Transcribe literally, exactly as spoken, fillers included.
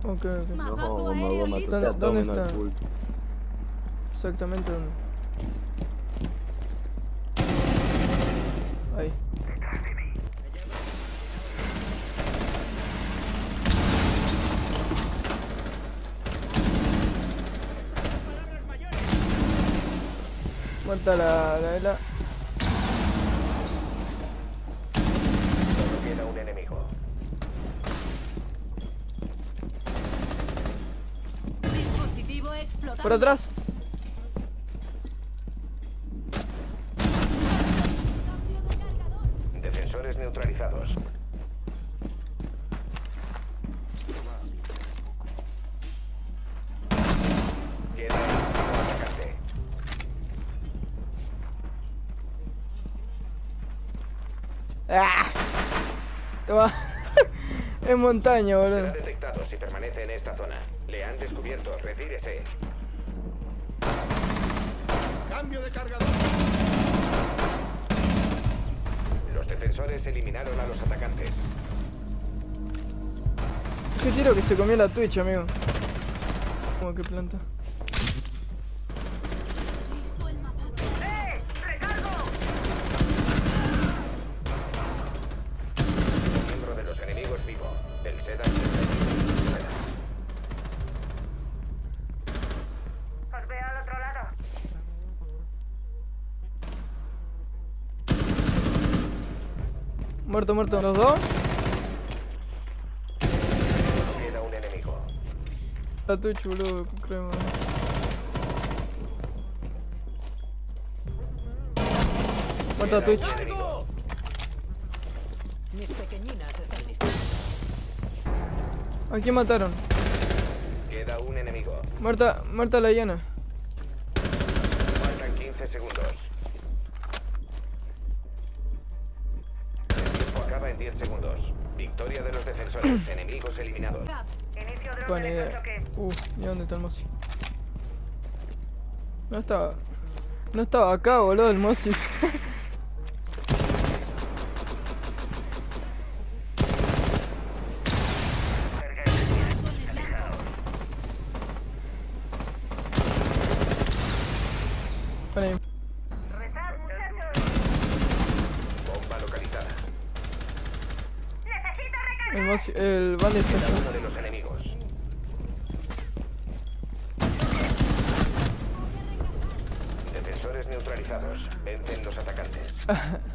Ok, ok. No, Mazazo me aéreo voy a listo. matar ¿Dónde abdominal está? full. Exactamente dónde. Ahí. Muerta la la la. Solo queda un enemigo. Dispositivo explotado. Por atrás. Cambio de cargador. Defensores neutralizados. Queda un atacante. ¡Ah! Toma. En montaña, Será boludo. detectado si permanece en esta zona. Le han descubierto. Retírese. Cambio de cargador. Los defensores eliminaron a los atacantes. Qué tiro que se comió la Twitch, amigo. Como que planta. Listo el mapa. Un miembro de los enemigos vivo. El Sedan se está. Os veo al otro lado. Muerto, muerto. ¿Los dos? Queda un enemigo. La Twitch, boludo, creo. Muerta Queda Twitch. un enemigo. Mis pequeñinas están listas. ¿A quién mataron? Queda un enemigo. Muerta, muerta la hiena. Faltan quince segundos. El tiempo acaba en diez segundos. Victoria de los defensores. Enemigos eliminados. Cap. Inicio drone Buena de idea. contrachoque. Uf, ¿y dónde está el Mozi? No estaba. No estaba acá, boludo, el Mozi. Vale, Rezad, muchachos. Bomba localizada. Necesito recargar. el Mozi, el bandit está Queda allá. uno de los enemigos. Defensores neutralizados. Vencen los atacantes.